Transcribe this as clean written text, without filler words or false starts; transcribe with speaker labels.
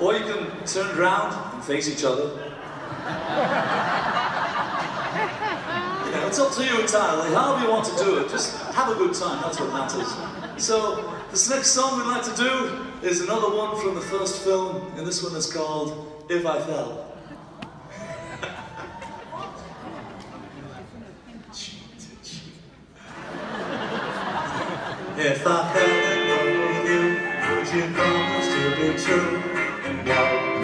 Speaker 1: Or you can turn it around and face each other. You know, it's up to you entirely. However you want to do it, just have a good time, that's what matters. So, this next song we'd like to do is another one from the first film, and this one is called If I Fell. If I fell in love with you, would you promise to be true? No.